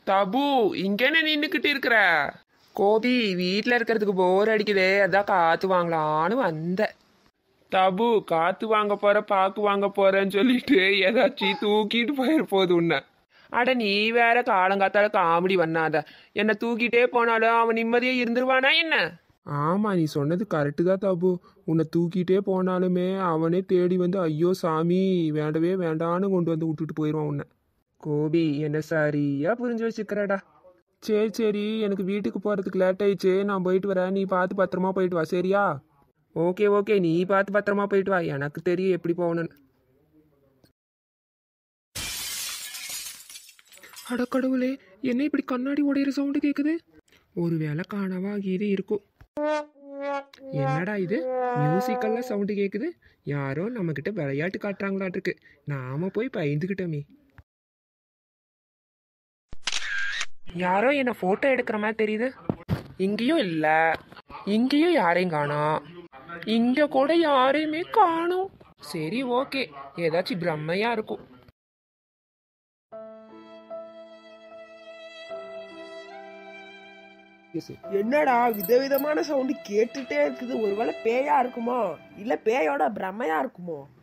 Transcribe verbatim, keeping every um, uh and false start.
தபு இங்கன்னு நின்னுக்கிட்டு இருக்கிற? கோபி வீட்டுல இருக்கிறதுக்கு போர் அடிக்குதே, அதான் காத்து வாங்கலான்னு வந்த. தபு காத்து வாங்க போற பாக்கு வாங்க போறேன்னு சொல்லிட்டு ஏதாச்சும் தூக்கிட்டு போயிரு போது உன்ன. அட நீ வேற காலங்காத்தால காமெடி பண்ணாத. என்ன தூக்கிட்டே போனாலும் அவன் நிம்மதியா இருந்துருவானா என்ன? ஆமா, நீ சொன்னது கரெக்டு தான் தபு. உன்னை தூக்கிட்டே போனாலுமே அவனே தேடி வந்து ஐயோ சாமி வேண்டவே வேண்டான்னு கொண்டு வந்து விட்டுட்டு போயிடுவான் உன்னை. கோபி என்ன சரியா புரிஞ்சு வச்சுக்கிறடா. சரி சரி, எனக்கு வீட்டுக்கு போறதுக்கு லேட் ஆயிடுச்சு, நான் போயிட்டு வரேன். நீ பார்த்து பத்திரமா போயிட்டு வா, சரியா? ஓகே ஓகே, நீ பார்த்து பத்திரமா போயிட்டு வா, எனக்கு தெரியும் எப்படி போகணும்னு. அடக்கடவுளே, என்ன இப்படி கண்ணாடி உடையிற சவுண்டு கேக்குது? ஒருவேளை காணவா கீது இருக்கும். என்னடா இது, மியூசிக்கெல்லாம் சவுண்டு கேக்குது? யாரோ நம்ம கிட்ட விளையாட்டு காட்டுறாங்களாட்டிருக்கு. நாம போய் பயந்துகிட்டோமே. யாரோ என்ன போட்டோ எடுக்கிற மாதிரி தெரியுது. இங்கேயும் இல்ல, இங்கேயும் யாரையும் காணோம், இங்க கூட யாரையுமே காணோம். சரி ஓகே, ஏதாச்சும் பிரம்மையா இருக்கும். என்னடா விதவிதமான சவுண்டு கேட்டுட்டே இருக்குது? ஒருவேளை பேயா இருக்குமோ, இல்ல பேயோட பிரம்மையா இருக்குமோ?